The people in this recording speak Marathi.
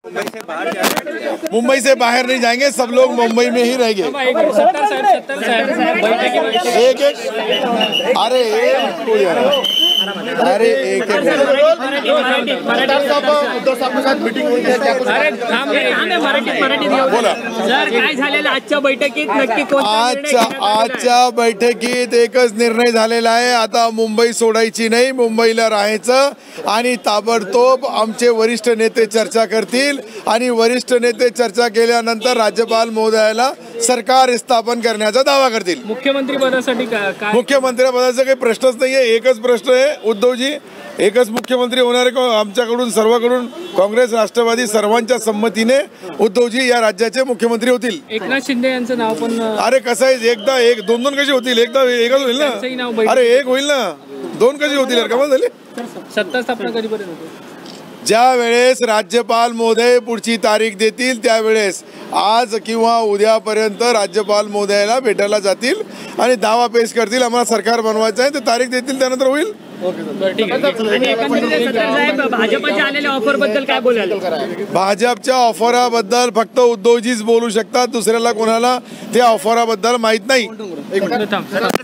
मुंबई से बाहर नहीं जाएंगे, सब लोग मुंबई में ही रहेंगे। एक अरे एक बोला आजच्या बैठकीत नक्की आजच्या बैठकीत एकच निर्णय झालेला आहे, आता मुंबई सोडायची नाही, मुंबईला राहायचं आणि ताबडतोब आमचे वरिष्ठ नेते चर्चा करतील आणि वरिष्ठ नेते चर्चा केल्यानंतर राज्यपाल महोदयाला सरकार स्थापन करण्याचा दावा करतील। मुख्यमंत्री पदासाठी मुख्यमंत्री पदाचा काही प्रश्नच नाहीये, एकच प्रश्न आहे उद्धवजी, एकच मुख्यमंत्री होणार आहे आमच्याकडून, सर्वांकडून, काँग्रेस राष्ट्रवादी सर्वांच्या संमतीने उद्धवजी या राज्याचे मुख्यमंत्री होतील। एकनाथ शिंदे यांचं नाव पण अरे कसं आहे, एकदा एक दोन दोन कशी होतील, एकदा एकच होईल ना, अरे एक होईल ना, दोन कशी होतील, कमाल झाली। सत्ता स्थापना कधीपर्यंत होते? ज्या वेळेस राज्यपाल महोदय पुढची तारीख देतील त्यावेळेस, आज किंवा उद्यापर्यंत राज्यपाल महोदयाला भेटायला जातील आणि दावा पेश करतील, आम्हाला सरकार बनवायचं आहे, ते तारीख देतील त्यानंतर होईल। भाजपच्या आलेल्या ऑफर बद्दल काय बोलाल? भाजपच्या ऑफराबद्दल फक्त उद्धवजीच बोलू शकतात, दुसऱ्याला कोणाला त्या ऑफराबद्दल माहित नाही।